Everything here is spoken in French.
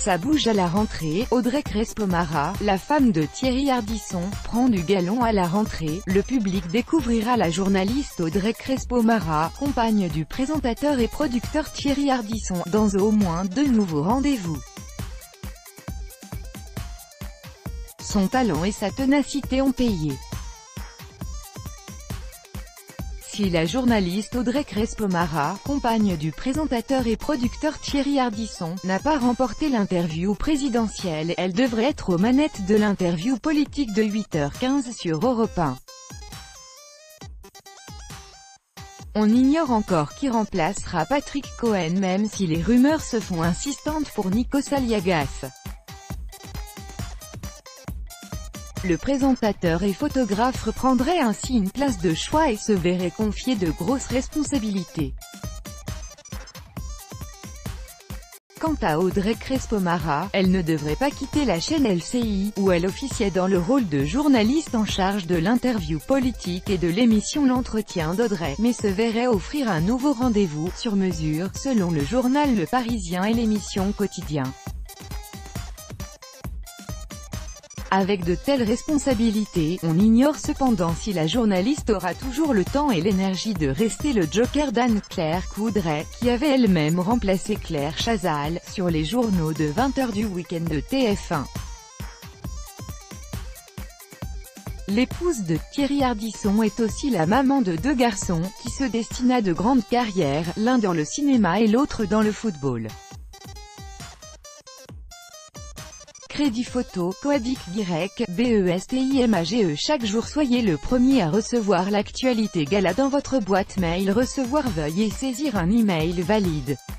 Ça bouge à la rentrée, Audrey Crespo-Mara, la femme de Thierry Ardisson, prend du galon à la rentrée. Le public découvrira la journaliste Audrey Crespo-Mara, compagne du présentateur et producteur Thierry Ardisson, dans au moins 2 nouveaux rendez-vous. Son talent et sa ténacité ont payé. Si la journaliste Audrey Crespo-Mara, compagne du présentateur et producteur Thierry Ardisson, n'a pas remporté l'interview présidentielle, elle devrait être aux manettes de l'interview politique de 8h15 sur Europe 1. On ignore encore qui remplacera Patrick Cohen, même si les rumeurs se font insistantes pour Nikos Aliagas. Le présentateur et photographe reprendrait ainsi une place de choix et se verrait confier de grosses responsabilités. Quant à Audrey Crespo-Mara, elle ne devrait pas quitter la chaîne LCI, où elle officiait dans le rôle de journaliste en charge de l'interview politique et de l'émission L'Entretien d'Audrey, mais se verrait offrir un nouveau rendez-vous, sur mesure, selon le journal Le Parisien et l'émission Quotidien. Avec de telles responsabilités, on ignore cependant si la journaliste aura toujours le temps et l'énergie de rester le joker d'Anne-Claire Coudray, qui avait elle-même remplacé Claire Chazal, sur les journaux de 20h du week-end de TF1. L'épouse de Thierry Ardisson est aussi la maman de 2 garçons, qui se destinent à de grandes carrières, l'un dans le cinéma et l'autre dans le football. Crédit photo, Coadic Direct, BESTIMAGE. Chaque jour soyez le premier à recevoir l'actualité gala dans votre boîte mail. Recevoir, veuillez saisir un email valide.